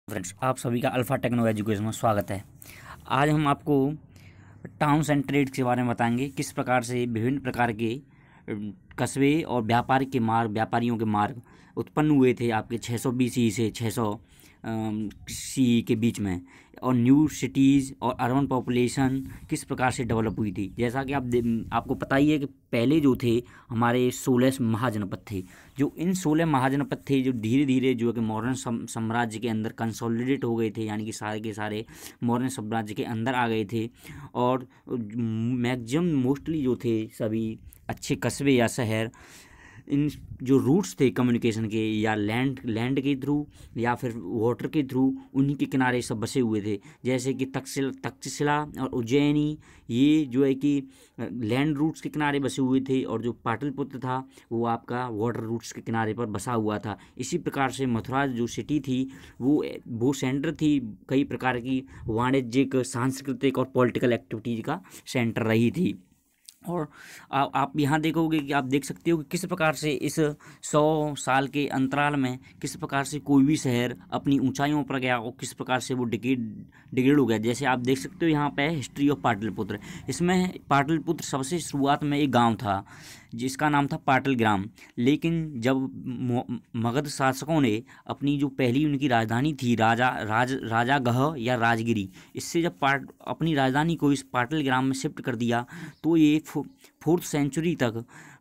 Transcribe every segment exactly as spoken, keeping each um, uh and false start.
Friends, आप सभी का अल्फ़ा टेक्नो एजुकेशन में स्वागत है। आज हम आपको टाउन्स एंड ट्रेड्स के बारे में बताएंगे, किस प्रकार से विभिन्न प्रकार के कस्बे और व्यापार के मार्ग व्यापारियों के मार्ग उत्पन्न हुए थे आपके छः सौ बीसी से छः सौ सी के बीच में, और न्यू सिटीज़ और अर्बन पॉपुलेशन किस प्रकार से डेवलप हुई थी। जैसा कि आप आपको पता ही है कि पहले जो थे हमारे सोलह महाजनपद थे, जो इन सोलह महाजनपद थे जो धीरे धीरे जो है कि मॉडर्न साम्राज्य के अंदर कंसोलिडेट हो गए थे, यानी कि सारे के सारे मॉडर्न साम्राज्य के अंदर आ गए थे। और मैक्सिमम मोस्टली जो थे सभी अच्छे कस्बे या शहर इन जो रूट्स थे कम्युनिकेशन के, या लैंड लैंड के थ्रू या फिर वाटर के थ्रू, उन्हीं के किनारे सब बसे हुए थे। जैसे कि तक्षशिला तक्षशिला और उज्जैनी, ये जो है कि लैंड रूट्स के किनारे बसे हुए थे, और जो पाटलिपुत्र था वो आपका वाटर रूट्स के किनारे पर बसा हुआ था। इसी प्रकार से मथुरा जो सिटी थी वो वो सेंटर थी कई प्रकार की वाणिज्यिक, सांस्कृतिक और पॉलिटिकल एक्टिविटीज़ का सेंटर रही थी। और आ, आप यहाँ देखोगे कि आप देख सकते हो कि किस प्रकार से इस सौ साल के अंतराल में किस प्रकार से कोई भी शहर अपनी ऊंचाइयों पर गया और किस प्रकार से वो डिग्रेड डिग्रेड हो गया। जैसे आप देख सकते हो यहाँ पे हिस्ट्री ऑफ पाटलिपुत्र। इसमें पाटलिपुत्र सबसे शुरुआत में एक गांव था जिसका नाम था पाटलग्राम, लेकिन जब मगध शासकों ने अपनी जो पहली उनकी राजधानी थी राजा राज राजा गह या राजगिरी, इससे जब पाट अपनी राजधानी को इस पाटलग्राम में शिफ्ट कर दिया, तो ये फोर्थ सेंचुरी तक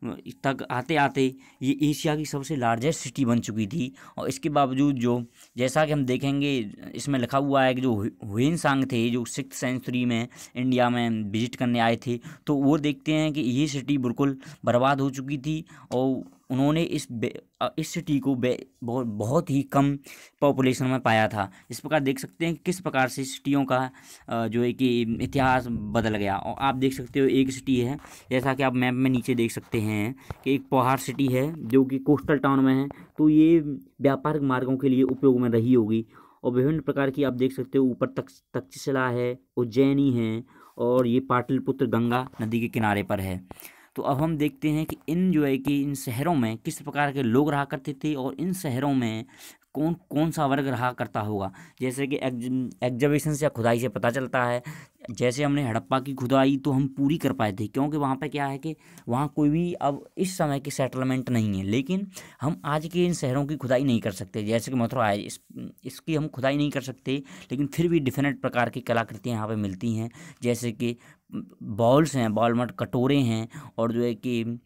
तक आते आते ये एशिया की सबसे लार्जेस्ट सिटी बन चुकी थी। और इसके बावजूद जो जैसा कि हम देखेंगे इसमें लिखा हुआ है कि जो हुएन सांग थे जो सिक्स सेंचुरी में इंडिया में विजिट करने आए थे, तो वो देखते हैं कि ये सिटी बिल्कुल बर्बाद हो चुकी थी, और उन्होंने इस इस सिटी को बहुत बहुत ही कम पॉपुलेशन में पाया था। इस प्रकार देख सकते हैं कि किस प्रकार से सिटियों का जो है कि इतिहास बदल गया। और आप देख सकते हो एक सिटी है, जैसा कि आप मैप में नीचे देख सकते हैं कि एक पहाड़ सिटी है जो कि कोस्टल टाउन में है, तो ये व्यापारिक मार्गों के लिए उपयोग में रही होगी। और विभिन्न प्रकार की आप देख सकते हो ऊपर तक तक्षशिला है, उज्जैनी है, और ये पाटलिपुत्र गंगा नदी के किनारे पर है। तो अब हम देखते हैं कि इन जो है कि इन शहरों में किस प्रकार के लोग रहा करते थे, और इन शहरों में कौन कौन सा वर्ग रहा करता होगा। जैसे कि एग्जीबिशन से या खुदाई से पता चलता है। जैसे हमने हड़प्पा की खुदाई तो हम पूरी कर पाए थे, क्योंकि वहाँ पे क्या है कि वहाँ कोई भी अब इस समय की सेटलमेंट नहीं है, लेकिन हम आज के इन शहरों की खुदाई नहीं कर सकते। जैसे कि मथुरा है, इस इसकी हम खुदाई नहीं कर सकते, लेकिन फिर भी डिफरेंट प्रकार की कलाकृतियाँ यहाँ पे मिलती हैं। जैसे कि बॉल्स हैं, बॉल मट कटोरे हैं, और जो है कि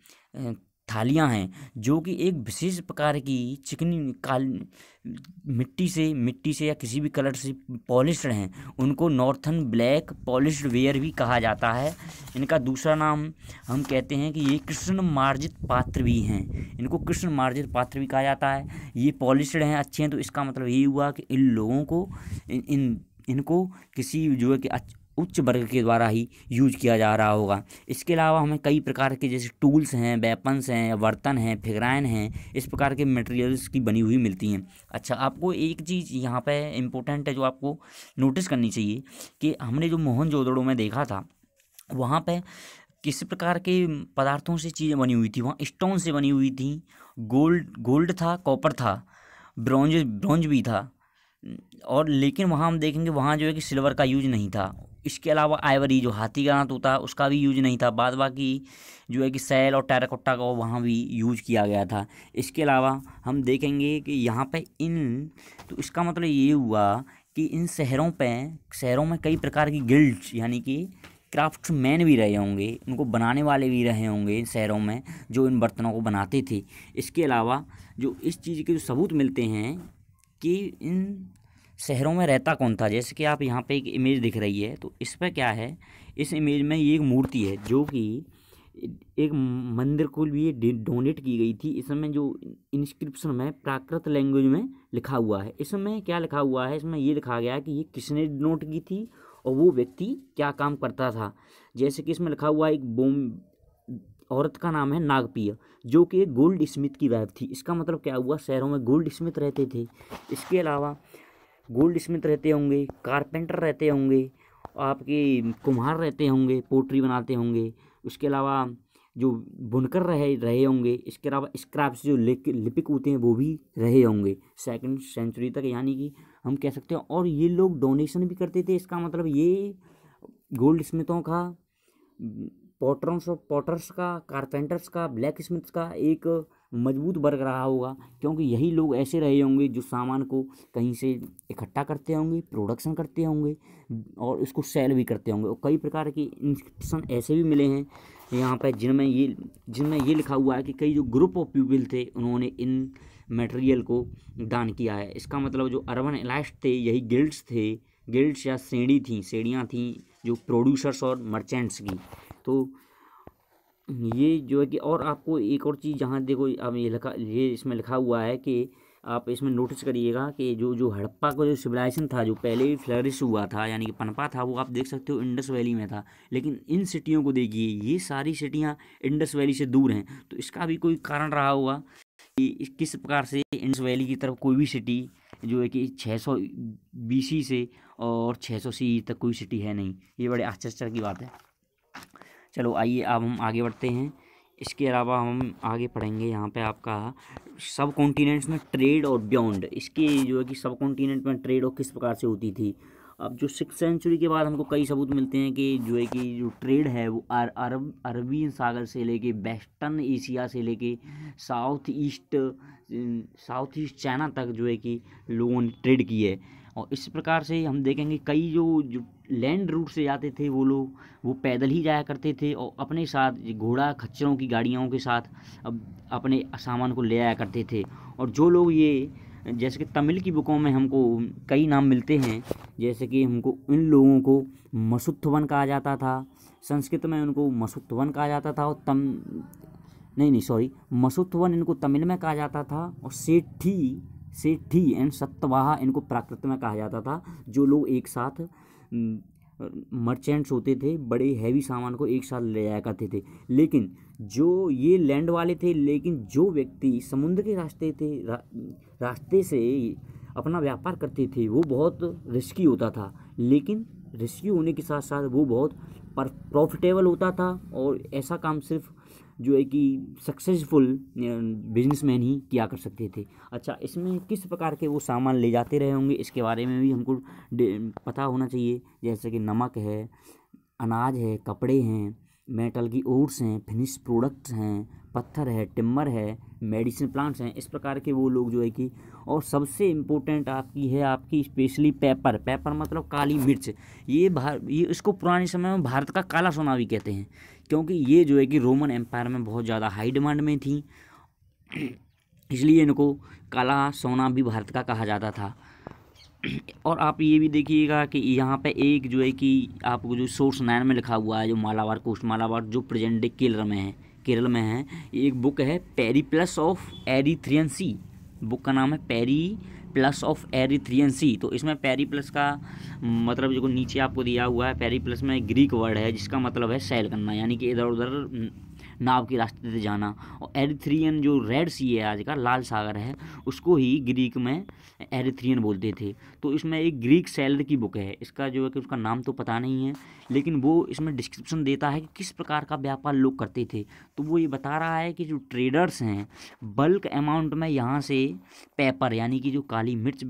थालियाँ हैं जो कि एक विशेष प्रकार की चिकनी काल मिट्टी से मिट्टी से या किसी भी कलर से पॉलिश्ड हैं। उनको नॉर्थन ब्लैक पॉलिश्ड वेयर भी कहा जाता है। इनका दूसरा नाम हम कहते हैं कि ये कृष्ण मार्जित पात्र भी हैं। इनको कृष्ण मार्जित पात्र भी कहा जाता है। ये पॉलिश्ड हैं, अच्छे हैं, तो इसका मतलब यही हुआ कि इन लोगों को इन, इन इनको किसी जो है कि उच्च वर्ग के द्वारा ही यूज किया जा रहा होगा। इसके अलावा हमें कई प्रकार के जैसे टूल्स हैं, वेपन्स हैं, बर्तन हैं, फिगराइन हैं, इस प्रकार के मटेरियल्स की बनी हुई मिलती हैं। अच्छा, आपको एक चीज़ यहाँ पे इम्पोर्टेंट है जो आपको नोटिस करनी चाहिए कि हमने जो मोहनजोदड़ो में देखा था, वहाँ पे किस प्रकार के पदार्थों से चीज़ें बनी हुई थी। वहाँ स्टोन से बनी हुई थी, गोल्ड गोल्ड था, कॉपर था, ब्रॉन्ज ब्रॉन्ज भी था, और लेकिन वहाँ हम देखेंगे वहाँ जो है कि सिल्वर का यूज नहीं था। इसके अलावा आइवरी जो हाथी का दांत होता है उसका भी यूज नहीं था। बाद बाकी जो है कि सैल और टेराकोटा का वहाँ भी यूज किया गया था। इसके अलावा हम देखेंगे कि यहाँ पे इन तो इसका मतलब ये हुआ कि इन शहरों पे शहरों में कई प्रकार की गिल्ड्स यानी कि क्राफ्ट्समैन भी रहे होंगे, उनको बनाने वाले भी रहे होंगे इन शहरों में जो इन बर्तनों को बनाते थे। इसके अलावा जो इस चीज़ के जो सबूत मिलते हैं कि इन शहरों में रहता कौन था। जैसे कि आप यहाँ पे एक इमेज दिख रही है, तो इस पर क्या है, इस इमेज में ये एक मूर्ति है जो कि एक मंदिर को लिए डोनेट की गई थी। इसमें जो इंस्क्रिप्शन में प्राकृत लैंग्वेज में लिखा हुआ है, इसमें क्या लिखा हुआ है, इसमें ये लिखा गया है कि ये किसने डोनेट की थी और वो व्यक्ति क्या काम करता था। जैसे कि इसमें लिखा हुआ है एक बोम औरत का नाम है नागपिया, जो कि एक गोल्ड स्मिथ की वाइफ थी। इसका मतलब क्या हुआ, शहरों में गोल्ड स्मिथ रहते थे। इसके अलावा गोल्ड स्मिथ रहते होंगे, कारपेंटर रहते होंगे, आपके कुम्हार रहते होंगे, पोट्री बनाते होंगे। उसके अलावा जो बुनकर रहे रहे होंगे, इसके अलावा स्क्रैप से जो लिपिक होते हैं वो भी रहे होंगे सेकंड सेंचुरी तक, यानी कि हम कह सकते हैं। और ये लोग डोनेशन भी करते थे। इसका मतलब ये गोल्ड स्मिथों का, पॉटर्स और पॉटर्स का, कारपेंटर्स का, ब्लैक स्मिथ्स का एक मजबूत वर्ग रहा होगा, क्योंकि यही लोग ऐसे रहे होंगे जो सामान को कहीं से इकट्ठा करते होंगे, प्रोडक्शन करते होंगे और उसको सेल भी करते होंगे। और कई प्रकार के इंस्क्रिप्शन ऐसे भी मिले हैं यहाँ पर जिनमें ये जिनमें ये लिखा हुआ है कि कई जो ग्रुप ऑफ पीपल थे उन्होंने इन मटेरियल को दान किया है। इसका मतलब जो अर्बन एलाइट्स थे यही गिल्ड्स थे, गिल्ड्स या श्रेणी थी श्रेणियाँ थीं जो प्रोड्यूसर्स और मर्चेंट्स की। तो ये जो है कि और आपको एक और चीज़ जहाँ देखो अब ये लिखा ये इसमें लिखा हुआ है कि आप इसमें नोटिस करिएगा कि जो जो हड़प्पा का जो सिविलाइजेशन था जो पहले ही फ्लरिश हुआ था यानी कि पनपा था, वो आप देख सकते हो इंडस वैली में था। लेकिन इन सिटियों को देखिए, ये सारी सिटियाँ इंडस वैली से दूर हैं। तो इसका भी कोई कारण रहा होगा कि किस प्रकार से इंडस वैली की तरफ कोई भी सिटी जो है कि छः सौ बीसी से और छः सौ सी तक कोई सिटी है नहीं। ये बड़े आश्चर्य की बात है। चलो आइए अब हम आगे बढ़ते हैं। इसके अलावा हम आगे पढ़ेंगे यहाँ पे आपका सब कॉन्टिनेंट्स में ट्रेड और बियॉन्ड, इसके जो है कि सब कॉन्टिनेंट में ट्रेड और किस प्रकार से होती थी। अब जो सिक्स सेंचुरी के बाद हमको कई सबूत मिलते हैं कि जो है कि जो ट्रेड है वो अरब अरबी सागर से लेके वेस्टर्न एशिया से लेके south east south east China तक जो है कि लोगों ने ट्रेड की है। और इस प्रकार से हम देखेंगे कई जो जो लैंड रूट से जाते थे वो लोग वो पैदल ही जाया करते थे और अपने साथ घोड़ा खच्चरों की गाड़ियों के साथ अब अपने सामान को ले आया करते थे। और जो लोग ये जैसे कि तमिल की बुकों में हमको कई नाम मिलते हैं, जैसे कि हमको इन लोगों को मसुत्थवन कहा जाता था, संस्कृत में उनको मसुत्थवन कहा जाता था, और तम नहीं नहीं सॉरी मसुत्थवन इनको तमिल में कहा जाता था, और सेठी सेठी एंड सत्तवाहा इनको प्राकृत में कहा जाता था। जो लोग एक साथ मर्चेंट्स होते थे, बड़े हैवी सामान को एक साथ ले जाया करते थे। लेकिन जो ये लैंड वाले थे, लेकिन जो व्यक्ति समुद्र के रास्ते थे रा, रास्ते से अपना व्यापार करते थे वो बहुत रिस्की होता था। लेकिन रिस्की होने के साथ साथ वो बहुत प्रॉफिटेबल होता था, और ऐसा काम सिर्फ जो है कि सक्सेसफुल बिजनेसमैन ही किया कर सकते थे। अच्छा, इसमें किस प्रकार के वो सामान ले जाते रहे होंगे इसके बारे में भी हमको पता होना चाहिए। जैसे कि नमक है, अनाज है, कपड़े हैं, मेटल की ओर्स हैं, फिनिश प्रोडक्ट्स हैं, पत्थर है, टिम्बर है, मेडिसिन प्लांट्स हैं। इस प्रकार के वो लोग जो है कि, और सबसे इम्पोर्टेंट आपकी है आपकी स्पेशली पेपर। पेपर मतलब काली मिर्च। ये भार ये इसको पुराने समय में भारत का काला सोना भी कहते हैं, क्योंकि ये जो है कि रोमन एम्पायर में बहुत ज़्यादा हाई डिमांड में थी, इसलिए इनको काला सोना भी भारत का कहा जाता था। और आप ये भी देखिएगा कि यहाँ पे एक जो है कि आपको जो सोर्स नाइन में लिखा हुआ है, जो मालाबार कोस्ट मालाबार जो प्रेजेंट डे केरल में है केरल में है एक बुक है Periplus of Erythraean Sea. Book का नाम है पेरीप्लस ऑफ एरिथ्रियन सी। तो इसमें पेरीप्लस का मतलब जो नीचे आपको दिया हुआ है, पेरीप्लस में ग्रीक वर्ड है जिसका मतलब है सैल करना, यानी कि इधर उधर नाव के रास्ते से जाना। और एरिथ्रियन जो रेड सी है आज का लाल सागर है, उसको ही ग्रीक में एरिथ्रियन बोलते थे। तो इसमें एक ग्रीक सेलर की बुक है, इसका जो है कि उसका नाम तो पता नहीं है, लेकिन वो इसमें डिस्क्रिप्शन देता है कि किस प्रकार का व्यापार लोग करते थे। तो वो ये बता रहा है कि जो ट्रेडर्स हैं बल्क अमाउंट में यहाँ से पेपर यानी कि जो काली मिर्च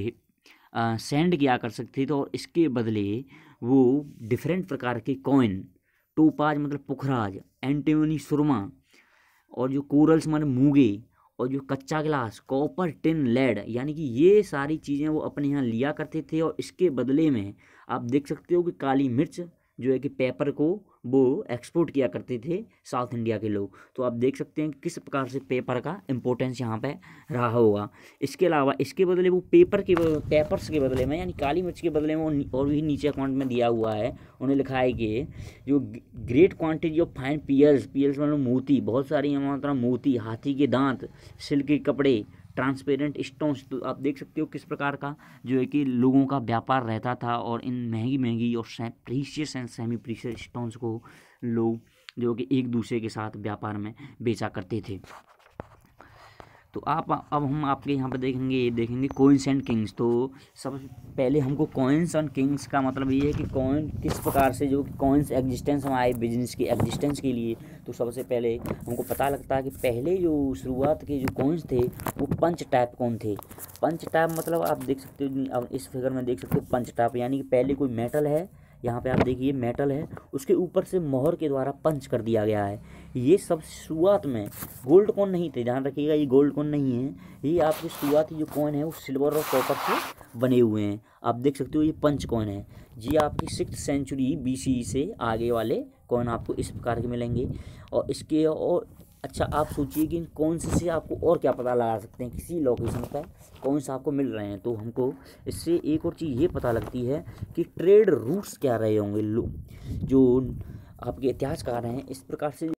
सेंड किया कर सकते थे, और इसके बदले वो डिफरेंट प्रकार के कॉइन, टोपाज मतलब पुखराज, एंटीमनी सुरमा, और जो कोरल्स माने मूंगे, और जो कच्चा गिलास, कॉपर, टिन, लेड, यानी कि ये सारी चीज़ें वो अपने यहाँ लिया करते थे। और इसके बदले में आप देख सकते हो कि काली मिर्च जो है कि पेपर को वो एक्सपोर्ट किया करते थे साउथ इंडिया के लोग। तो आप देख सकते हैं कि किस प्रकार से पेपर का इम्पोर्टेंस यहाँ पे रहा होगा। इसके अलावा इसके बदले वो पेपर के पेपर्स के बदले में यानी काली मिर्च के बदले में वो और भी नीचे अकाउंट में दिया हुआ है, उन्हें लिखा है कि जो great quantity of fine pearls pearls मतलब मोती, बहुत सारी मात्रा मोती, हाथी के दांत, सिल्क के कपड़े, ट्रांसपेरेंट स्टोन्स। तो आप देख सकते हो किस प्रकार का जो है कि लोगों का व्यापार रहता था, और इन महंगी महंगी और precious and semi precious stones को लोग जो कि एक दूसरे के साथ व्यापार में बेचा करते थे। तो आप अब हम आपके यहाँ पर देखेंगे ये देखेंगे कॉइन्स एंड किंग्स। तो सबसे पहले हमको कॉइन्स एंड किंग्स का मतलब ये है कि कॉइन किस प्रकार से जो कॉइन्स एग्जिस्टेंस में आए बिजनेस की एग्जिस्टेंस के लिए। तो सबसे पहले हमको पता लगता है कि पहले जो शुरुआत के जो कॉइन्स थे वो पंच टाइप कौन थे। पंच टाइप मतलब आप देख सकते हो, अब इस फिगर में देख सकते हो पंच टाइप, यानी कि पहले कोई मेटल है, यहाँ पे आप देखिए मेटल है, उसके ऊपर से मोहर के द्वारा पंच कर दिया गया है। ये सब शुरुआत में गोल्ड कॉइन नहीं थे, ध्यान रखिएगा ये गोल्ड कॉइन नहीं है, ये आपकी शुरुआती जो कॉइन है वो सिल्वर और कॉपर से बने हुए हैं। आप देख सकते हो ये पंच कॉइन है। ये आपकी सिक्स सेंचुरी बीसी से आगे वाले कॉइन आपको इस प्रकार के मिलेंगे। और इसके और अच्छा आप सोचिए कि कौन से से आपको और क्या पता लगा सकते हैं, किसी लोकेशन पर कौन सा आपको मिल रहे हैं। तो हमको इससे एक और चीज़ ये पता लगती है कि ट्रेड रूट्स क्या रहे होंगे, जो आपके इतिहासकार हैं इस प्रकार से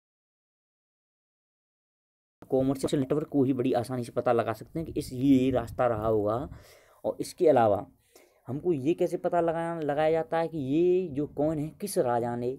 कॉमर्शियल नेटवर्क को ही बड़ी आसानी से पता लगा सकते हैं कि इस ये रास्ता रहा होगा। और इसके अलावा हमको ये कैसे पता लगाया लगाया जाता है कि ये जो कॉइन है किस राजा ने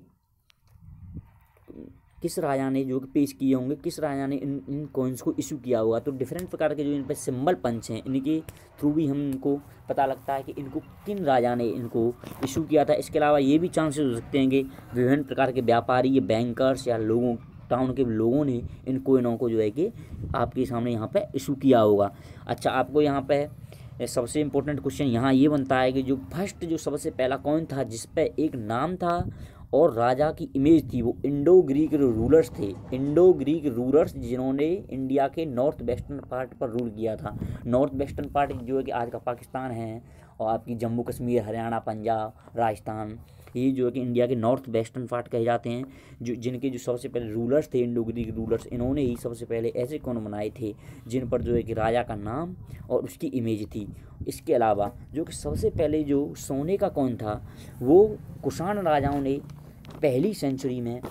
किस राजा ने जो पेश किए होंगे, किस राजा ने इन इन कॉइन्स को इशू किया होगा। तो डिफरेंट प्रकार के जो इन पर सिंबल पंच हैं इनके थ्रू भी हमको पता लगता है कि इनको किन राजा ने इनको इशू किया था। इसके अलावा ये भी चांसेस हो सकते हैं कि विभिन्न प्रकार के व्यापारी या बैंकर्स या लोगों टाउन के लोगों ने इन कॉइनों को जो है कि आपके सामने यहाँ पे इशू किया होगा। अच्छा आपको यहाँ पे सबसे इम्पोर्टेंट क्वेश्चन यहाँ ये बनता है कि जो फर्स्ट जो सबसे पहला कॉइन था जिस पे एक नाम था और राजा की इमेज थी वो इंडो ग्रीक रूलर्स थे। इंडो ग्रीक रूलर्स जिन्होंने इंडिया के नॉर्थ वेस्टर्न पार्ट पर रूल किया था। नॉर्थ वेस्टर्न पार्ट जो है कि आज का पाकिस्तान है और आपकी जम्मू कश्मीर, हरियाणा, पंजाब, राजस्थान, ये जो है कि इंडिया के नॉर्थ वेस्टर्न पार्ट कहे जाते हैं। जो जिनके जो सबसे पहले रूलर्स थे इंडो ग्रीक रूलर्स, इन्होंने ही सबसे पहले ऐसे कॉइन बनाए थे जिन पर जो है कि राजा का नाम और उसकी इमेज थी। इसके अलावा जो कि सबसे पहले जो सोने का कॉइन था वो कुषाण राजाओं ने पहली सेंचुरी में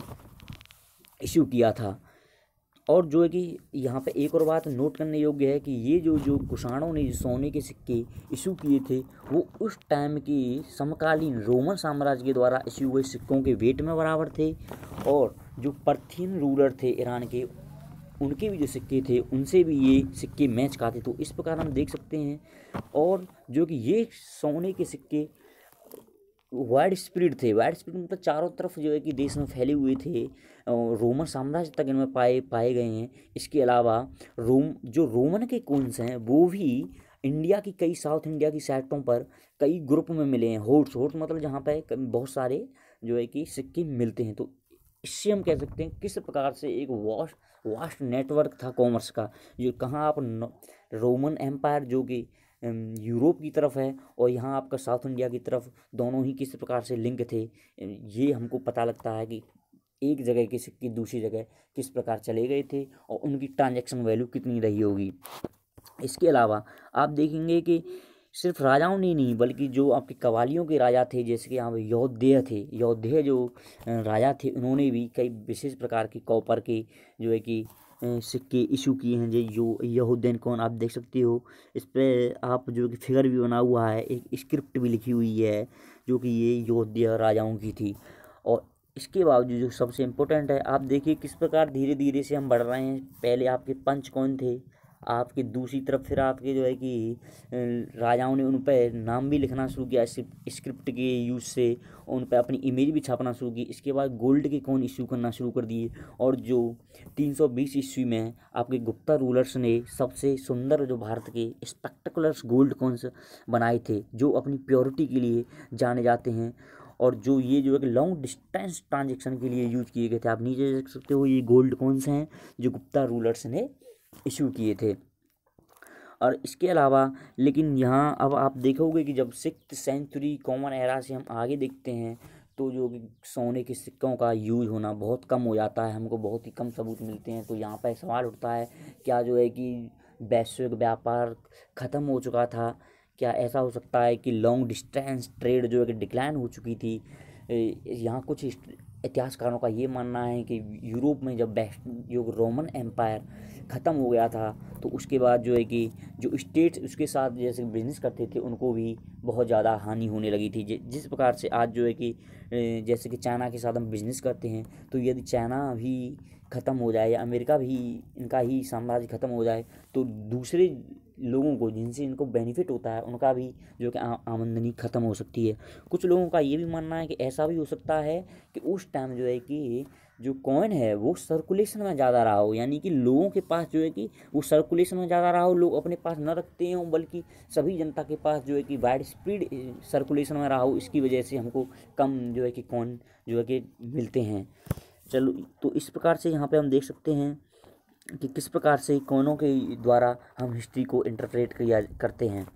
इशू किया था। और जो है कि यहाँ पे एक और बात नोट करने योग्य है कि ये जो जो कुषाणों ने सोने के सिक्के इशू किए थे वो उस टाइम की समकालीन रोमन साम्राज्य के द्वारा इशू हुए सिक्कों के वेट में बराबर थे। और जो पर्थियन रूलर थे ईरान के, उनके भी जो सिक्के थे उनसे भी ये सिक्के मैच खाते। तो इस प्रकार हम देख सकते हैं। और जो कि ये सोने के सिक्के वाइड स्प्रेड थे, वाइड स्प्रेड मतलब चारों तरफ जो है कि देश में फैले हुए थे, रोमन साम्राज्य तक इनमें पाए पाए गए हैं। इसके अलावा रोम जो रोमन के कॉइन्स हैं वो भी इंडिया की कई साउथ इंडिया की साइटों पर कई ग्रुप में मिले हैं। होट्स होट्स मतलब जहाँ पे बहुत सारे जो है कि सिक्के मिलते हैं। तो इससे हम कह सकते हैं किस प्रकार से एक वास्ट वास्ट नेटवर्क था कॉमर्स का, जो कहाँ आप रोमन एम्पायर जो कि यूरोप की तरफ है और यहाँ आपका साउथ इंडिया की तरफ, दोनों ही किस प्रकार से लिंक थे। ये हमको पता लगता है कि एक जगह के सिक्के दूसरी जगह किस प्रकार चले गए थे और उनकी ट्रांजैक्शन वैल्यू कितनी रही होगी। इसके अलावा आप देखेंगे कि सिर्फ राजाओं ने नहीं बल्कि जो आपके कवालियों के राजा थे, जैसे कि यहाँ पे योद्धेय थे, योद्धेय जो राजा थे उन्होंने भी कई विशेष प्रकार के कॉपर के जो है कि सिक्के इशू किए हैं। जो जो यहूदैन कॉइन आप देख सकते हो, इस पर आप जो कि फिगर भी बना हुआ है, एक स्क्रिप्ट भी लिखी हुई है जो कि ये योद्धेय राजाओं की थी। और इसके बावजूद जो सबसे इम्पोर्टेंट है, आप देखिए किस प्रकार धीरे धीरे से हम बढ़ रहे हैं। पहले आपके पंच कॉइन थे, आपके दूसरी तरफ फिर आपके जो है कि राजाओं ने उन पर नाम भी लिखना शुरू किया स्क्रिप्ट के यूज़ से, उन पर अपनी इमेज भी छापना शुरू की। इसके बाद गोल्ड के कॉइन इशू करना शुरू कर दिए। और जो तीन सौ बीस ईस्वी में आपके गुप्ता रूलर्स ने सबसे सुंदर जो भारत के स्पेक्टेकुलर्स गोल्ड कॉइन्स बनाए थे जो अपनी प्योरिटी के लिए जाने जाते हैं और जो ये जो है कि लॉन्ग डिस्टेंस ट्रांजेक्शन के लिए यूज़ किए गए थे। आप नीचे देख सकते हो ये गोल्ड कॉइन्स हैं जो गुप्ता रूलर्स ने इशू किए थे। और इसके अलावा लेकिन यहाँ अब आप देखोगे कि जब सिक्स्थ सेंचुरी कॉमन एरा से हम आगे देखते हैं तो जो सोने के सिक्कों का यूज होना बहुत कम हो जाता है, हमको बहुत ही कम सबूत मिलते हैं। तो यहाँ पर सवाल उठता है क्या जो है कि वैश्विक व्यापार ख़त्म हो चुका था? क्या ऐसा हो सकता है कि लॉन्ग डिस्टेंस ट्रेड जो है कि डिक्लाइन हो चुकी थी? यहाँ कुछ इतिहासकारों का ये मानना है कि यूरोप में जब वेस्ट जो रोमन एम्पायर ख़त्म हो गया था तो उसके बाद जो है कि जो स्टेट्स उसके साथ जैसे बिजनेस करते थे उनको भी बहुत ज़्यादा हानि होने लगी थी। जिस प्रकार से आज जो है कि जैसे कि चाइना के साथ हम बिजनेस करते हैं, तो यदि चाइना भी ख़त्म हो जाए या अमेरिका भी इनका ही साम्राज्य ख़त्म हो जाए तो दूसरे लोगों को जिनसे इनको बेनिफिट होता है उनका भी जो कि आमदनी ख़त्म हो सकती है। कुछ लोगों का ये भी मानना है कि ऐसा भी हो सकता है कि उस टाइम जो है कि जो कॉइन है वो सर्कुलेशन में ज़्यादा रहा हो, यानी कि लोगों के पास जो है कि वो सर्कुलेशन में ज़्यादा रहा हो, लोग अपने पास न रखते हों बल्कि सभी जनता के पास जो है कि वाइड स्प्रेड सर्कुलेशन में रहा हो, इसकी वजह से हमको कम जो है कि कॉइन जो है कि मिलते हैं। चलो, तो इस प्रकार से यहाँ पे हम देख सकते हैं कि किस प्रकार से कॉइनों के द्वारा हम हिस्ट्री को इंटरप्रेट किया करते हैं।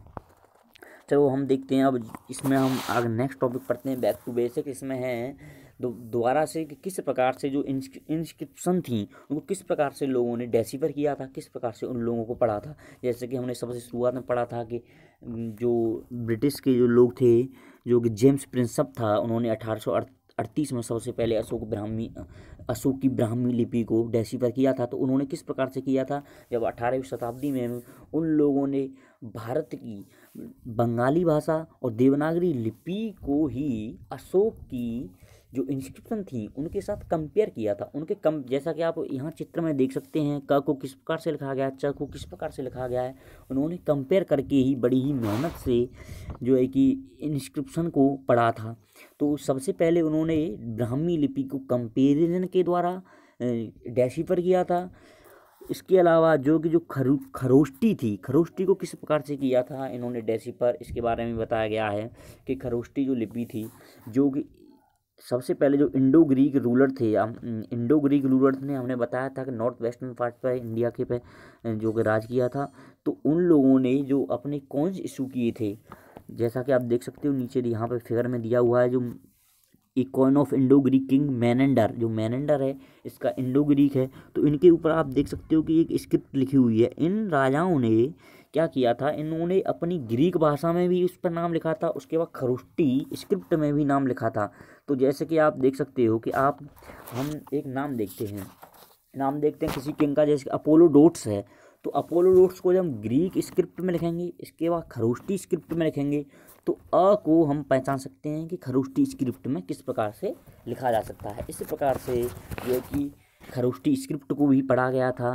चलो हम देखते हैं, अब इसमें हम आगे नेक्स्ट टॉपिक पढ़ते हैं, बैक टू बेसिक। इसमें है दोबारा से कि किस प्रकार से जो इंस्क्रिप्शन थी उनको किस प्रकार से लोगों ने डेसिफर किया था, किस प्रकार से उन लोगों को पढ़ा था। जैसे कि हमने सबसे शुरुआत में पढ़ा था कि जो ब्रिटिश के जो लोग थे, जो कि जेम्स प्रिंसप था, उन्होंने अठारह सौ अड़तीस में सबसे पहले अशोक ब्राह्मी अशोक की ब्राह्मी लिपि को डेसिफर किया था। तो उन्होंने किस प्रकार से किया था, जब अठारहवीं शताब्दी में उन लोगों ने भारत की बंगाली भाषा और देवनागरी लिपि को ही अशोक की जो इंस्क्रिप्शन थी उनके साथ कंपेयर किया था। उनके कम जैसा कि आप यहाँ चित्र में देख सकते हैं, क को किस प्रकार से लिखा गया है, च को किस प्रकार से लिखा गया है, उन्होंने कंपेयर करके ही बड़ी ही मेहनत से जो है कि इंस्क्रिप्शन को पढ़ा था। तो सबसे पहले उन्होंने ब्राह्मी लिपि को कंपेरिजन के द्वारा डेसिफर किया था। इसके अलावा जो कि जो खरो खरोष्टी थी, खरोष्टी को किस प्रकार से किया था इन्होंने डेसिफर, इसके बारे में बताया गया है कि खरोष्टी जो लिपि थी, जो कि सबसे पहले जो इंडो ग्रीक रूलर थे, इंडो ग्रीक रूलर ने हमने बताया था कि नॉर्थ वेस्टर्न पार्ट पर इंडिया के पे जो कि राज किया था। तो उन लोगों ने जो अपने कॉइन्स इशू किए थे, जैसा कि आप देख सकते हो नीचे यहाँ पे फिगर में दिया हुआ है, जो एक coin of Indo Greek king Menander, जो मैनेंडर है इसका इंडो ग्रीक है। तो इनके ऊपर आप देख सकते हो कि एक स्क्रिप्ट लिखी हुई है। इन राजाओं ने क्या किया था, इन्होंने अपनी ग्रीक भाषा में भी उस पर नाम लिखा था, उसके बाद खरोष्टी स्क्रिप्ट में भी नाम लिखा था। तो जैसे कि आप देख सकते हो कि आप हम एक नाम देखते हैं नाम देखते हैं किसी किंग का, जैसे अपोलोडोट्स है, तो अपोलोडोट्स को जब हम ग्रीक स्क्रिप्ट में लिखेंगे, इसके बाद खरोष्टी स्क्रिप्ट में लिखेंगे, तो अ को हम पहचान सकते हैं कि खरोष्टी स्क्रिप्ट में किस प्रकार से लिखा जा सकता है। इसी प्रकार से जो कि खरोष्टी स्क्रिप्ट को भी पढ़ा गया था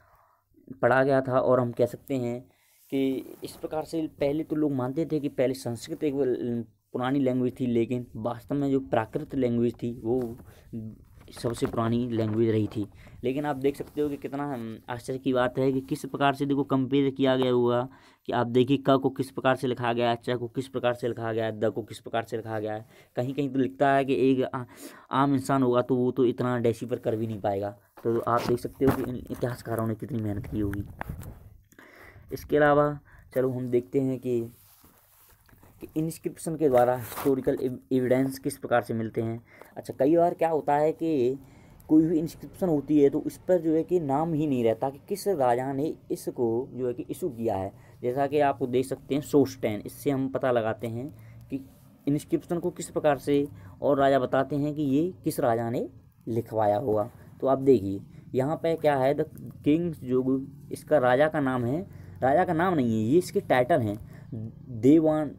पढ़ा गया था और हम कह सकते हैं कि इस प्रकार से पहले तो लोग मानते थे कि पहले संस्कृत एक पुरानी लैंग्वेज थी, लेकिन वास्तव में जो प्राकृत लैंग्वेज थी वो सबसे पुरानी लैंग्वेज रही थी। लेकिन आप देख सकते हो कि कितना आश्चर्य की बात है कि किस प्रकार से देखो कंपेयर किया गया हुआ कि आप देखिए क को किस प्रकार से लिखा गया है, च को किस प्रकार से लिखा गया है, द को किस प्रकार से लिखा गया है। कहीं कहीं तो लिखता है कि एक आ, आम इंसान होगा तो वो तो इतना डेसिफर कर भी नहीं पाएगा। तो आप देख सकते हो कि इन इतिहासकारों ने कितनी मेहनत की होगी। इसके अलावा चलो हम देखते हैं कि कि इंस्क्रिप्शन के द्वारा हिस्टोरिकल एविडेंस किस प्रकार से मिलते हैं। अच्छा, कई बार क्या होता है कि कोई भी इंस्क्रिप्शन होती है तो इस पर जो है कि नाम ही नहीं रहता कि किस राजा ने इसको जो है कि इशू किया है। जैसा कि आप देख सकते हैं सोस्टेन, इससे हम पता लगाते हैं कि इंस्क्रिप्शन को किस प्रकार से, और राजा बताते हैं कि ये किस राजा ने लिखवाया होगा। तो आप देखिए यहाँ पे क्या है, द किंग्स, जो इसका राजा का नाम है, राजा का नाम नहीं है, ये इसके टाइटल हैं। देवान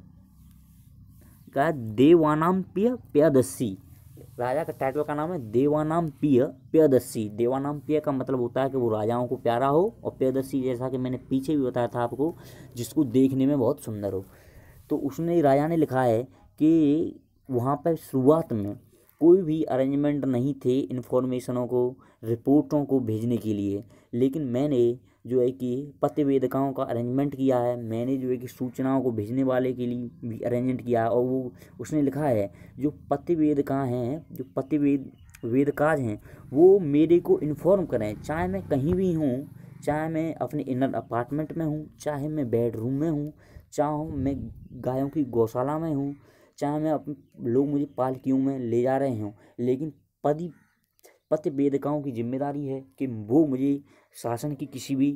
का देवानाम्पिय प्यदस्सी, राजा का टाइटल का नाम है देवानाम्पिय प्यदस्सी। देवानाम्पिय का मतलब होता है कि वो राजाओं को प्यारा हो, और प्यदस्सी जैसा कि मैंने पीछे भी बताया था आपको, जिसको देखने में बहुत सुंदर हो। तो उसने राजा ने लिखा है कि वहाँ पर शुरुआत में कोई भी अरेंजमेंट नहीं थे इन्फॉर्मेशनों को, रिपोर्टों को भेजने के लिए, लेकिन मैंने जो है कि पत्र वेदिकाओं का अरेंजमेंट किया है, मैंने जो है कि सूचनाओं को भेजने वाले के लिए भी अरेंजमेंट किया है। और वो उसने लिखा है जो पत्र वेदिका हैं, जो पत्र वेद वेदकाज हैं, वो मेरे को इन्फॉर्म करें, चाहे मैं कहीं भी हूँ, चाहे मैं अपने इनर अपार्टमेंट में हूँ, चाहे मैं बेडरूम में हूँ, चाहे मैं गायों की गौशाला में हूँ, चाहे मैं अपने लोग मुझे पालकियों में ले जा रहे हों, लेकिन पति पत्र वेदिकाओं की जिम्मेदारी है कि वो मुझे शासन की किसी भी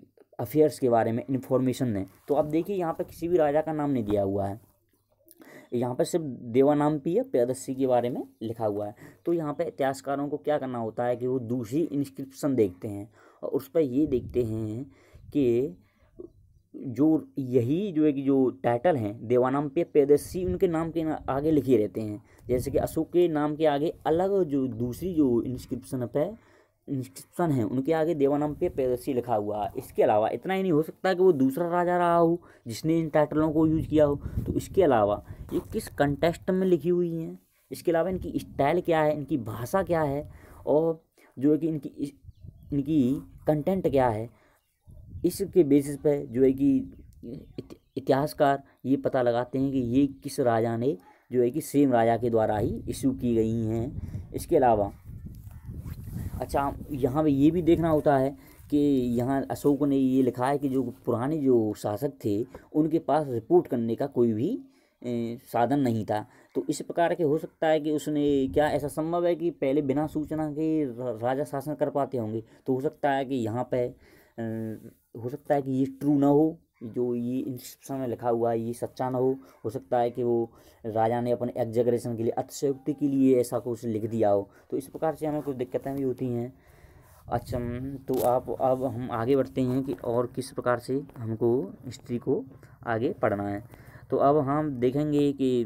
अफेयर्स के बारे में इन्फॉर्मेशन दें। तो अब देखिए यहाँ पर किसी भी राजा का नाम नहीं दिया हुआ है, यहाँ पर सिर्फ देवानाम्पीय प्रियदर्शी के बारे में लिखा हुआ है। तो यहाँ पे इतिहासकारों को क्या करना होता है कि वो दूसरी इंस्क्रिप्शन देखते हैं और उस पर ये देखते हैं कि जो यही जो है कि जो टाइटल हैं देवानाम्पीय प्रियदर्शी उनके नाम के आगे लिखे रहते हैं। जैसे कि अशोक के नाम के आगे अलग जो दूसरी जो इंस्क्रिप्शन पे इंस्क्रिप्शन है उनके आगे देवानाम्पीय प्रियदर्शी लिखा हुआ है। इसके अलावा इतना ही नहीं हो सकता कि वो दूसरा राजा रहा हो जिसने इन टाइटलों को यूज किया हो। तो इसके अलावा ये किस कंटेक्स्ट में लिखी हुई हैं, इसके अलावा इनकी स्टाइल क्या है, इनकी भाषा क्या है और जो है कि इनकी इनकी कंटेंट क्या है, इसके बेसिस पे जो है कि इतिहासकार ये पता लगाते हैं कि ये किस राजा ने जो है कि सेम राजा के द्वारा ही इशू की गई हैं। इसके अलावा अच्छा यहाँ पे ये भी देखना होता है कि यहाँ अशोक ने ये लिखा है कि जो पुराने जो शासक थे उनके पास रिपोर्ट करने का कोई भी ए, साधन नहीं था। तो इस प्रकार के हो सकता है कि उसने क्या ऐसा संभव है कि पहले बिना सूचना के राजा शासन कर पाते होंगे। तो हो सकता है कि यहाँ पे हो सकता है कि ये ट्रू ना हो, जो ये इंस्क्रिप्शन में लिखा हुआ है ये सच्चा ना हो। हो सकता है कि वो राजा ने अपने एग्जैगरेशन के लिए अतिशयोक्ति के लिए ऐसा कुछ लिख दिया हो। तो इस प्रकार से हमें कुछ दिक्कतें भी होती हैं। अच्छा तो आप अब हम आगे बढ़ते हैं कि और किस प्रकार से हमको हिस्ट्री को आगे पढ़ना है। तो अब हम देखेंगे कि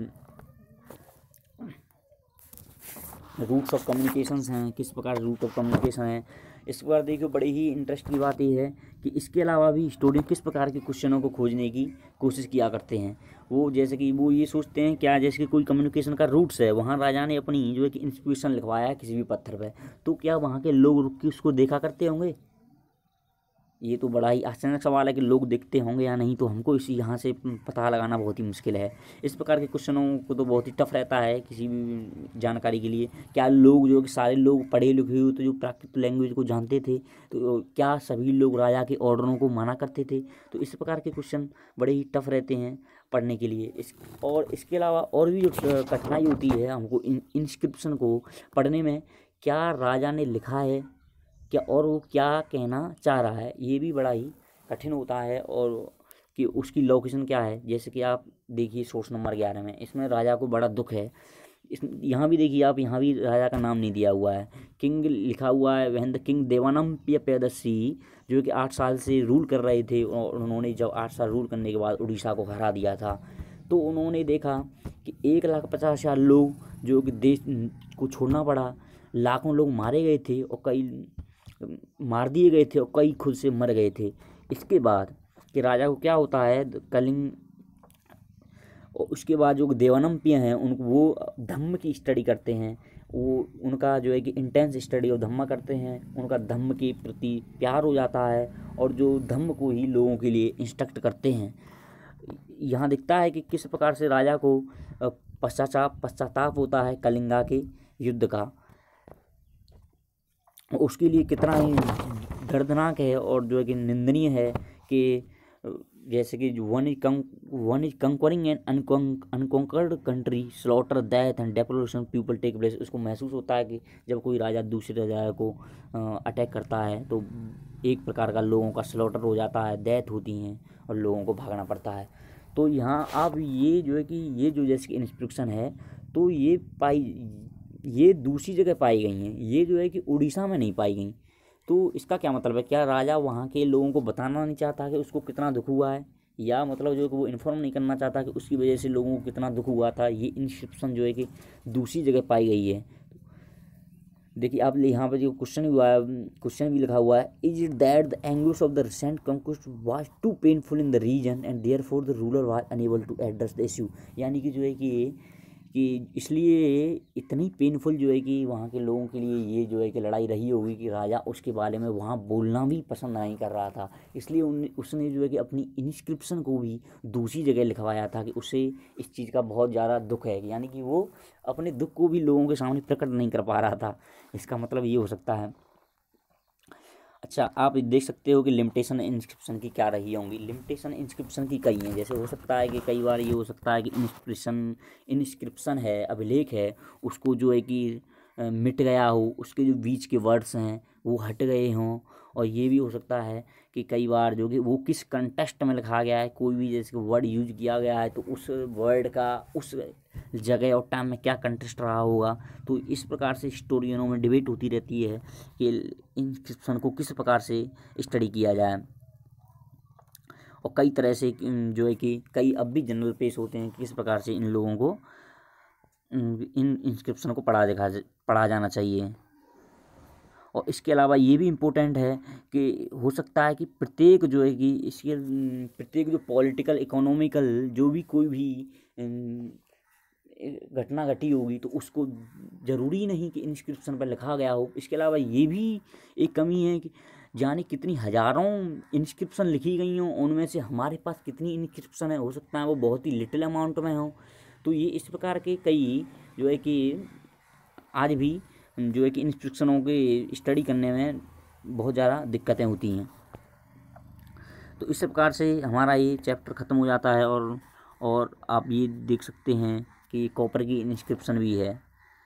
रूट्स ऑफ कम्युनिकेशंस हैं, किस प्रकार रूट ऑफ कम्युनिकेशन है। इस बार देखिए बड़ी ही इंटरेस्ट की बात यह है कि इसके अलावा भी स्टूडेंट किस प्रकार के क्वेश्चनों को खोजने की कोशिश किया करते हैं। वो जैसे कि वो ये सोचते हैं क्या जैसे कि कोई कम्युनिकेशन का रूट्स है, वहाँ राजा ने अपनी जो है कि इंस्क्रिप्शन लिखवाया है किसी भी पत्थर पर, तो क्या वहाँ के लोग रुक के उसको देखा करते होंगे। ये तो बड़ा ही आश्चर्यजनक सवाल है कि लोग देखते होंगे या नहीं, तो हमको इसी यहाँ से पता लगाना बहुत ही मुश्किल है। इस प्रकार के क्वेश्चनों को तो बहुत ही टफ रहता है किसी भी जानकारी के लिए। क्या लोग जो कि सारे लोग पढ़े लिखे हुए तो जो प्राकृत लैंग्वेज को जानते थे, तो क्या सभी लोग राजा के ऑर्डरों को माना करते थे। तो इस प्रकार के क्वेश्चन बड़े ही टफ रहते हैं पढ़ने के लिए। इस और इसके अलावा और भी जो कठिनाई होती है हमको इंस्क्रिप्शन को पढ़ने में, क्या राजा ने लिखा है क्या और वो क्या कहना चाह रहा है, ये भी बड़ा ही कठिन होता है। और कि उसकी लोकेशन क्या है। जैसे कि आप देखिए सोर्स नंबर ग्यारह में, इसमें राजा को बड़ा दुख है। इस यहाँ भी देखिए आप, यहाँ भी राजा का नाम नहीं दिया हुआ है, किंग लिखा हुआ है। वह द किंग देवानम्पिय प्रियदर्शी जो कि आठ साल से रूल कर रहे थे और उन्होंने जब आठ साल रूल करने के बाद उड़ीसा को हरा दिया था, तो उन्होंने देखा कि एक लाख पचास हज़ार लोग जो कि देश को छोड़ना पड़ा, लाखों लोग मारे गए थे और कई मार दिए गए थे और कई खुद से मर गए थे। इसके बाद कि राजा को क्या होता है कलिंग, और उसके बाद जो देवानम्पिय हैं उनको वो धम्म की स्टडी करते हैं। वो उनका जो है कि इंटेंस स्टडी और धम्म करते हैं, उनका धम्म के प्रति प्यार हो जाता है और जो धम्म को ही लोगों के लिए इंस्ट्रक्ट करते हैं। यहाँ दिखता है कि किस प्रकार से राजा को पश्चाताप पश्चाताप होता है कलिंगा के युद्ध का, उसके लिए कितना ही दर्दनाक है और जो है कि निंदनीय है कि जैसे कि one is one is conquering an unconquered country, slaughter, death and depopulation people take place. उसको महसूस होता है कि जब कोई राजा दूसरे राजा को अटैक करता है तो एक प्रकार का लोगों का स्लॉटर हो जाता है, डेथ होती हैं और लोगों को भागना पड़ता है। तो यहाँ आप ये जो है कि ये जो जैसे कि इंस्क्रिप्शन है तो ये पाई ये दूसरी जगह पाई गई हैं, ये जो है कि उड़ीसा में नहीं पाई गई। तो इसका क्या मतलब है, क्या राजा वहाँ के लोगों को बताना नहीं चाहता कि उसको कितना दुख हुआ है, या मतलब जो कि वो इन्फॉर्म नहीं करना चाहता कि उसकी वजह से लोगों को कितना दुख हुआ था। ये इंस्क्रिप्शन जो है कि दूसरी जगह पाई गई है। देखिए आप यहाँ पर जो क्वेश्चन हुआ है, क्वेश्चन भी लिखा हुआ है, is it that the anguish of the recent conquest was too painful in the region and therefore the ruler was unable to address the issue. यानी कि जो है कि कि इसलिए इतनी पेनफुल जो है कि वहाँ के लोगों के लिए ये जो है कि लड़ाई रही होगी कि राजा उसके बारे में वहाँ बोलना भी पसंद नहीं कर रहा था। इसलिए उन उसने जो है कि अपनी इंस्क्रिप्शन को भी दूसरी जगह लिखवाया था कि उसे इस चीज़ का बहुत ज़्यादा दुख है, यानी कि वो अपने दुख को भी लोगों के सामने प्रकट नहीं कर पा रहा था। इसका मतलब ये हो सकता है। अच्छा आप देख सकते हो कि लिमिटेशन इंस्क्रिप्शन की क्या रही होंगी। लिमिटेशन इंस्क्रिप्शन की कई हैं। जैसे हो सकता है कि कई बार ये हो सकता है कि इंस्क्रिप्शन इंस्क्रिप्शन है, अभिलेख है, उसको जो है कि मिट गया हो, उसके जो बीच के वर्ड्स हैं वो हट गए हों। और ये भी हो सकता है कि कई बार जो कि वो किस कंटेक्स्ट में लिखा गया है, कोई भी जैसे वर्ड यूज किया गया है तो उस वर्ड का उस जगह और टाइम में क्या कंटेक्स्ट रहा होगा। तो इस प्रकार से हिस्टोरियनों में डिबेट होती रहती है कि इंस्क्रिप्शन को किस प्रकार से स्टडी किया जाए। और कई तरह से जो है कि कई अब भी जनरल पेश होते हैं कि किस प्रकार से इन लोगों को इन इंस्क्रिप्शन को पढ़ा दिखा पढ़ा जाना चाहिए। और इसके अलावा ये भी इम्पोर्टेंट है कि हो सकता है कि प्रत्येक जो है कि इसके प्रत्येक जो पॉलिटिकल इकोनॉमिकल जो भी कोई भी घटना घटी होगी तो उसको ज़रूरी नहीं कि इंस्क्रिप्शन पर लिखा गया हो। इसके अलावा ये भी एक कमी है कि जाने कितनी हज़ारों इंस्क्रिप्शन लिखी गई हों, उनमें से हमारे पास कितनी इंस्क्रिप्शन है, हो सकता है वो बहुत ही लिटिल अमाउंट में हो। तो ये इस प्रकार के कई जो है कि आज भी जो है कि इंस्क्रिप्शनों के स्टडी करने में बहुत ज़्यादा दिक्कतें होती हैं। तो इस प्रकार से हमारा ये चैप्टर ख़त्म हो जाता है। और और आप ये देख सकते हैं कि कॉपर की इंस्क्रिप्शन भी है।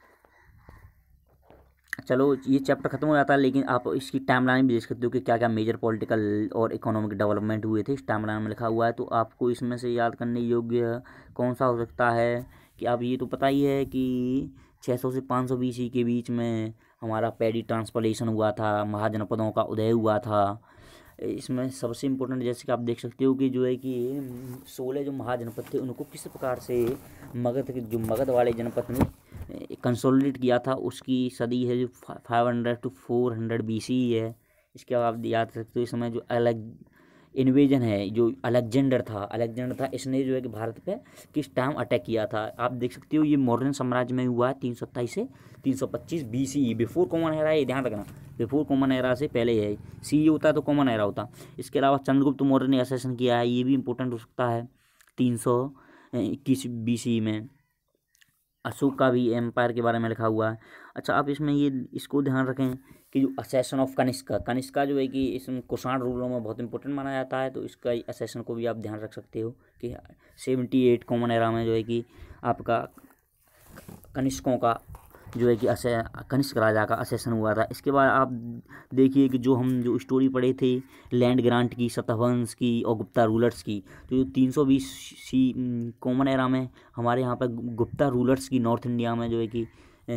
चलो ये चैप्टर ख़त्म हो जाता है, लेकिन आप इसकी टाइमलाइन भी देख सकते हो कि क्या क्या मेजर पॉलिटिकल और इकोनॉमिक डेवलपमेंट हुए थे, इस टाइमलाइन में लिखा हुआ है। तो आपको इसमें से याद करने योग्य कौन सा हो सकता है कि आप ये तो पता ही है कि छः सौ से पाँच सौ बीसी के बीच में हमारा पैडी ट्रांसप्लेशन हुआ था, महाजनपदों का उदय हुआ था। इसमें सबसे इम्पोर्टेंट जैसे कि आप देख सकते हो कि जो है कि सोलह जो महाजनपद थे उनको किस प्रकार से मगध के जो मगध वाले जनपद ने कंसोलिडेट किया था, उसकी सदी है जो five hundred to four hundred B C है। इसके बाद आप याद सकते हो इस समय जो अलग इन्वेजन है, जो अलेक्जेंडर था अलेक्जेंडर था इसने जो है कि भारत पे किस टाइम अटैक किया था। आप देख सकते हो ये मौर्यन साम्राज्य में हुआ है तीन सौ सत्ताईस से तीन सौ पच्चीस B C E, before common era, ये ध्यान रखना, बिफोर कॉमन एरा से पहले है। सी होता है तो कॉमन एरा होता। इसके अलावा चंद्रगुप्त मौर्य ने असेसन किया है, ये भी इंपॉर्टेंट हो सकता है तीन सौ इक्कीस बी सी में। अशोक का भी एम्पायर के बारे में लिखा हुआ है। अच्छा, आप इसमें ये इसको ध्यान रखें कि जो असेसन ऑफ कनिष्का कनिष्का जो है कि इसमें कुषाण रूलों में बहुत इंपॉर्टेंट माना जाता है, तो इसका असेसन को भी आप ध्यान रख सकते हो कि सेवेंटी एट कॉमन एरा में जो है कि आपका कनिष्कों का जो है कि असे कनिष्क राजा का असेसन हुआ था। इसके बाद आप देखिए कि जो हम जो स्टोरी पढ़े थे लैंड ग्रांट की, सतवंश की और गुप्ता रूलर्स की, तो जो तीन सौ बीस सी कॉमन एरा में हमारे यहाँ पर गुप्ता रूलर्स की नॉर्थ इंडिया में जो है कि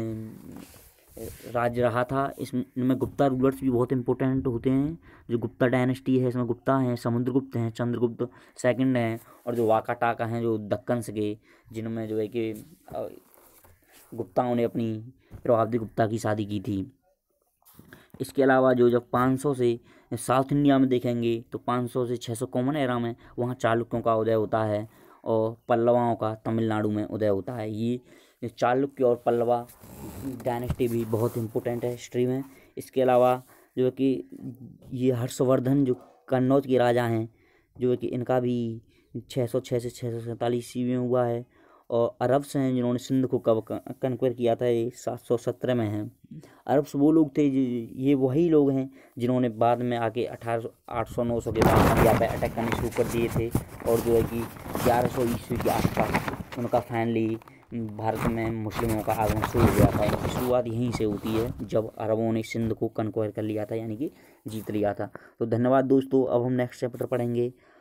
राज्य रहा था। इसमें गुप्ता रूलर्स भी बहुत इंपॉर्टेंट होते हैं। जो गुप्ता डायनेस्टी है इसमें गुप्ता हैं, समुद्रगुप्त हैं, चंद्रगुप्त सेकंड हैं, और जो वाकाटाका हैं जो दक्कन के, जिनमें जो है कि गुप्ताओं ने अपनी प्रभावती गुप्ता की शादी की थी। इसके अलावा जो जब पाँच सौ से साउथ इंडिया में देखेंगे तो पाँच सौ से छः सौ कॉमन एरा में वहाँ चालुक्यों का उदय होता है और पल्लवाओं का तमिलनाडु में उदय होता है। ये चालुक्य और पल्लवा डायनेस्टी भी बहुत इम्पोर्टेंट है हिस्ट्री में। इसके अलावा जो है कि ये हर्षवर्धन जो कन्नौज के राजा हैं, जो है कि इनका भी छः सौ छः से छः सौ सैंतालीस ईस्वी में हुआ है। और अरब्स हैं जिन्होंने सिंध को कब कन्क्वेर किया था, ये सात सौ सत्रह में हैं। अरब्स वो लोग थे, ये वही लोग हैं जिन्होंने बाद में आके अठारह आठ सौ नौ सौ के बाद इंडिया पर अटैक करने शुरू कर दिए थे। और जो है कि ग्यारह सौ ईस्वी के आसपास उनका फाइनली भारत में मुस्लिमों का आगमन शुरू हो गया था। इनकी शुरुआत यहीं से होती है जब अरबों ने सिंध को कन्क्वेर कर लिया था, यानी कि जीत लिया था। तो धन्यवाद दोस्तों। अब हम नेक्स्ट चैप्टर पढ़ेंगे